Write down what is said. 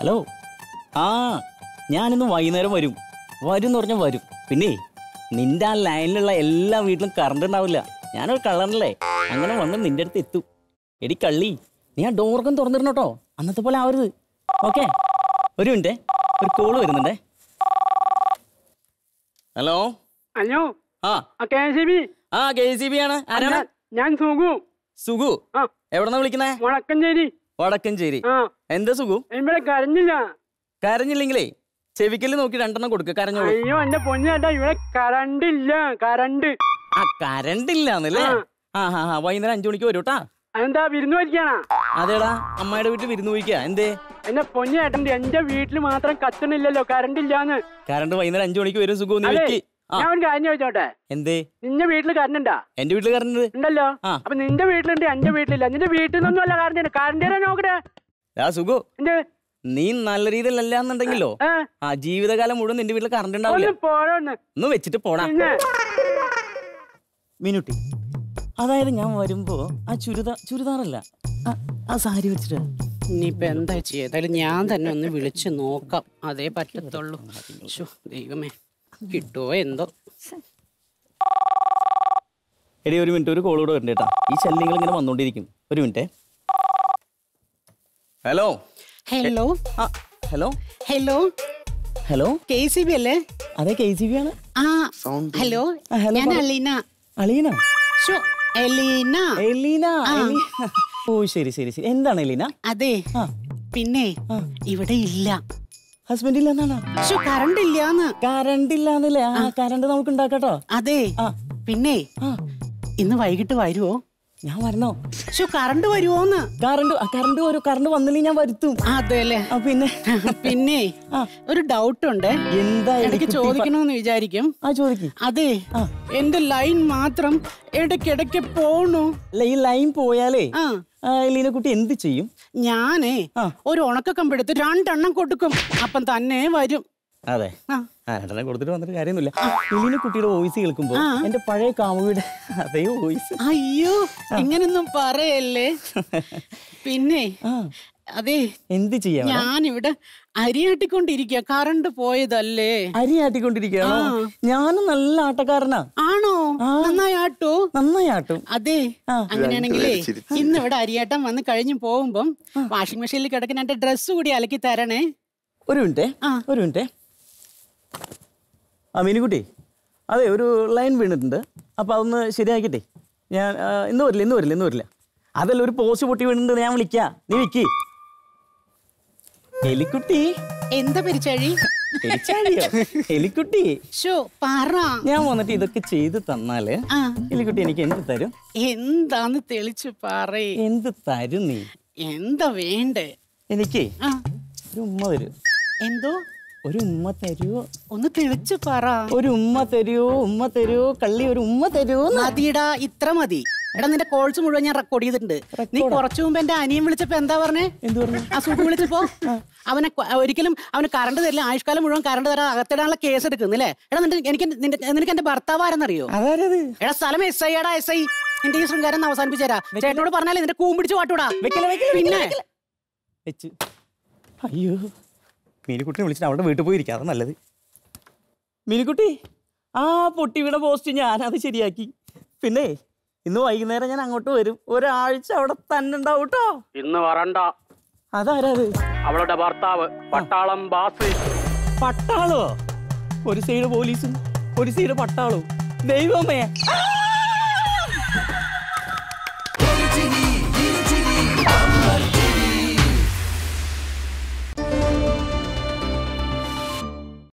Hello. ആ ഞാനിന്ന് വൈകുന്നേരം വരും എന്ന് പറഞ്ഞാൽ വരും. പിന്നെ നിന്റെ ആ ലൈനിലുള്ള എല്ലാ വീട്ടിലും കറണ്ട് ഉണ്ടാവില്ല. ഞാനൊരു കള്ളനല്ലേ, അങ്ങനെ വന്ന് നിന്റെ അടുത്ത് എത്തും. എടി കള്ളി, നീ ആ ഡോർക്കും തുറന്നിരുന്നു കേട്ടോ, അന്നത്തെ പോലെ ആവരുത്. ഓക്കെ, ഒരു മിനിറ്റ്, ഒരു കോള് വരുന്നുണ്ടേ. ഹലോ. ഹലോ. ആ KCB ആണ്. ആരാണ്? ഞാൻ സുഗു. സുഗു? എവിടെന്നാ വിളിക്കുന്നേ? വടക്കഞ്ചേരി. വടക്കഞ്ചേരി. എന്താ സുഗു? ഇവിടെ കരഞ്ഞില്ല. കരഞ്ഞില്ലെങ്കിലേ ചെവിക്കല് നോക്കി 2 എണ്ണം കൊടുക്ക, കരഞ്ഞോളൂ. അയ്യോ എന്റെ പൊന്നേട്ടാ, ഇവിടെ കറണ്ട് ഇല്ല. കറണ്ട് ഇല്ലാന്നല്ലേ? വൈകുന്നേരം 5 മണിക്ക് വരൂട്ടാ. അതെന്താ, വിരുന്ന് പോയിരിക്കാണാ? അതേടാ, അമ്മയുടെ വീട്ടിൽ വിരുന്ന് പോയിക്കാ. എന്തേ? എന്റെ പൊന്നേട്ടൻ, എന്റെ വീട്ടിൽ മാത്രം കത്തണില്ലല്ലോ, കറണ്ട് ഇല്ലാന്ന്. കറണ്ട് വൈകുന്നേരം 5 മണിക്ക് വരും. സുഖം ഞാൻ ഒരു കാര്യം ചോദിച്ചോട്ടെ? എന്തേ? നിന്റെ വീട്ടിൽ കറണ്ട് ഉണ്ടാ? എന്റെ വീട്ടിൽ കറണ്ട് ഉണ്ടല്ലോ. അപ്പൊ നിന്റെ വീട്ടിലുണ്ട്, എന്റെ വീട്ടിലില്ല. നിന്റെ വീട്ടിൽ നിന്നൊന്നും അല്ല കറണ്ട്. കറണ്ട് നോക്കട്ടെ. സുഖു, നീ നല്ല രീതിയിലല്ലാന്നുണ്ടെങ്കിലോ ആ ജീവിതകാലം മുഴുവൻ നിന്റെ വീട്ടിൽ കറണ്ട് ഉണ്ടാവില്ല. ഒന്ന് വെച്ചിട്ട് പോടാ മിനുട്ടി. അതായത് ഞാൻ വരുമ്പോ ആ ചുരിദാറല്ല, ആ സാരി വെച്ചിട്ട്. ഇനിയിപ്പോ എന്താ ചെയ്താലും ഞാൻ തന്നെ ഒന്ന് വിളിച്ചു നോക്കാം, അതേ പറ്റത്തുള്ളൂ. ദൈവമേ, കിട്ടുവോ എന്തോ. എടി ഒരു മിനിറ്റ്, ഒരു കോൾ കൂടെ വരണ്ട കേട്ടാ. ഈ ശല്യങ്ങൾ ഇങ്ങനെ വന്നോണ്ടിരിക്കും. ഒരു minute. Hello. Hello. Hello. Hello. Hello. KCB അല്ലേ? അതെ, KCB ആണ്. ഹലോ, ഞാൻ അലീന. അലീന? എലീന. എലീന. ഓ ശരി ശരി ശരി. എന്താണ് എലീന? അതെ, പിന്നെ ഇവിടെ ഇല്ല. ഹസ്ബൻഡ് ഇല്ലെന്നാണോ? കറണ്ട് ഇല്ലാന്ന്. കറണ്ട് ഇല്ലാന്നല്ലേ? കറണ്ട് നമുക്ക് ഉണ്ടാക്കട്ടോ. അതെ, പിന്നെ ഇന്ന് വൈകിട്ട് വരുവോ? ഞാൻ വരണോ? കറണ്ട് വരുവോന്ന്? കറണ്ട് വരും. കറണ്ട് വന്നില്ലെങ്കിൽ ഞാൻ വരുത്തും. അതെല്ലേ? പിന്നെ ഒരു ഡൗട്ട് ഉണ്ട്, എന്താ ഇടയ്ക്ക് ചോദിക്കണമെന്ന് വിചാരിക്കും. അതെ, എന്റെ ലൈൻ മാത്രം ഇടയ്ക്കിടയ്ക്ക് പോണു. ഈ ലൈൻ പോയാലേ എലീന കുട്ടി എന്ത് ചെയ്യും? ഞാനേ ഒരു ഉണക്ക കമ്പെടുത്ത് 2 എണ്ണം കൊടുക്കും, അപ്പം തന്നെ വരും. അതെ, 2 എണ്ണം കൊടുത്തിട്ട് വന്നിട്ട് കാര്യമൊന്നുമില്ല. എലീന കുട്ടിയുടെ വോയിസ് കേൾക്കുമ്പോ എന്റെ പഴയ കാമുകിയുടെ അതേ വോയിസ്. അയ്യോ, ഇങ്ങനൊന്നും പറയല്ലേ. പിന്നെ അതെ, എന്ത് ചെയ്യാം? ഞാനിവിടെ അരിയാട്ടിക്കൊണ്ടിരിക്കുക, കറണ്ട് പോയതല്ലേ. അരിയാട്ടിക്കൊണ്ടിരിക്കുകയാണോ? ഞാനും നല്ല ആട്ടക്കാരനാ. ആണോ? നന്നായി ആട്ടോ? നന്നായി ആട്ടും. അതെ, അങ്ങനെയാണെങ്കിലേ ഇന്ന് ഇവിടെ അരിയാട്ടം വന്ന് കഴിഞ്ഞു പോകുമ്പം വാഷിംഗ് മെഷീനിൽ കിടക്കുന്ന എന്റെ ഡ്രസ്സ് കൂടി അലക്കി തരണേ. ഒരു മിനിറ്റ്. മിനിക്കുട്ടി, അതെ, ഒരു ലൈൻ വീണിട്ടുണ്ട്. അപ്പോൾ അതൊന്ന് ശരിയാക്കിട്ടെ. ഞാൻ ഇന്ന് വരില്ല. അതല്ല, ഒരു പോസ്റ്റ് പൊട്ടി വീണിട്ടുണ്ട്, ഞാൻ വിളിക്കാം. നീ വിക്കി. എലിക്കുട്ടി. എന്താ പെരിച്ചാഴി? എലിക്കുട്ടി, ഞാൻ വന്നിട്ട് ഇതൊക്കെ ചെയ്ത് തന്നാല് എലിക്കുട്ടി എനിക്ക് എന്ത് തരും? എന്താന്ന് തെളിച്ചു പറയ്. എന്ത് തരും നീ? എന്താ വേണ്ടേ? എനിക്ക് ഒരു ഉമ്മ തരും. എന്തോ? ഒരു ഉമ്മ തരുവോ? ഒന്ന് തെളിച്ചു പറ. ഒരു ഉമ്മ തരുവോ കള്ളി? ഒരു ഉമ്മ തരുവോ? മതിടാ, ഇത്ര മതി. എടാ, നിന്റെ കോൾസ് മുഴുവൻ ഞാൻ റെക്കോർഡ് ചെയ്തിട്ടുണ്ട്. നീ കുറച്ചു മുമ്പ് എന്റെ അനിയൻ വിളിച്ചപ്പോ എന്താ പറഞ്ഞേ? എന്ത് പറഞ്ഞു? ആ സുഖം വിളിച്ചപ്പോ ഒരിക്കലും അവന് കറണ്ട് തരില്ല, ആയുഷ്കാലം മുഴുവൻ കറണ്ട് തരാൻ അകത്തിടാനുള്ള കേസ് എടുക്കുന്നില്ലേ? എടാ, നിനക്ക് എന്റെ ഭർത്താവ് ആരെന്നറിയോ? എടാ, സ്ഥലം SI ആടാ, SI. നിന്റെ ഈ ശൃംഗാരം അവസാനിപ്പിച്ചേരാ. ചേട്ടനോട് പറഞ്ഞാലേ നിന്റെ കൂമ്പിടിച്ച് പാട്ടൂടാ. പിന്നെ അയ്യോ, മീനുക്കുട്ടിനെ വിളിച്ചിട്ട് അവിടെ വീട്ടിൽ പോയിരിക്കാം, അത് നല്ലത്. മീനുക്കുട്ടി, ആ പൊട്ടി വീണ പോസ്റ്റ് ഞാനത് ശരിയാക്കി. പിന്നെ ഇന്ന് വൈകുന്നേരം ഞാൻ അങ്ങോട്ട് വരും. ഒരാഴ്ച അവിടെ തന്നെ ഉണ്ടാവും കേട്ടോ. ഇന്ന് വരണ്ട. അതാരത്? അവളുടെ ഭർത്താവ്, പട്ടാളം ബാസ്. പട്ടാളോ? ഒരു സൈഡ് പോലീസും ഒരു സൈഡ് പട്ടാളവും. ദൈവമേ.